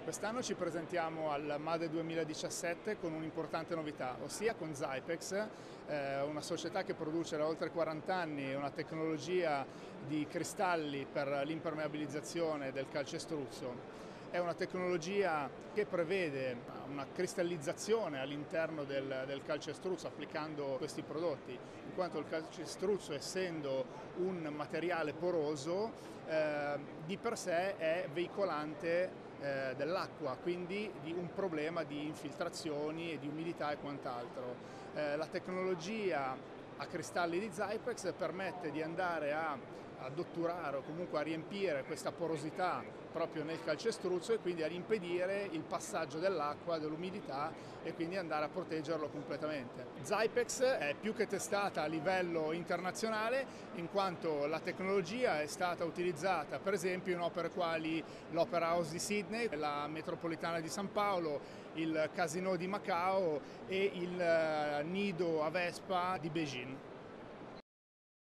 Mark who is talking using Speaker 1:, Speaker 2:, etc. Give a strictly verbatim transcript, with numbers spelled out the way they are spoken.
Speaker 1: Quest'anno ci presentiamo al MADE duemiladiciassette con un'importante novità, ossia con Zypex, eh, una società che produce da oltre quaranta anni una tecnologia di cristalli per l'impermeabilizzazione del calcestruzzo. È una tecnologia che prevede una cristallizzazione all'interno del, del calcestruzzo applicando questi prodotti, in quanto il calcestruzzo, essendo un materiale poroso, eh, di per sé è veicolante eh, dell'acqua, quindi di un problema di infiltrazioni e di umidità e quant'altro. Eh, la tecnologia a cristalli di Zypex permette di andare a, ad otturare o comunque a riempire questa porosità proprio nel calcestruzzo e quindi ad impedire il passaggio dell'acqua, dell'umidità e quindi andare a proteggerlo completamente. Zypex è più che testata a livello internazionale, in quanto la tecnologia è stata utilizzata per esempio in opere quali l'Opera House di Sydney, la Metropolitana di San Paolo, il Casino di Macao e il Nido a Vespa di Beijing.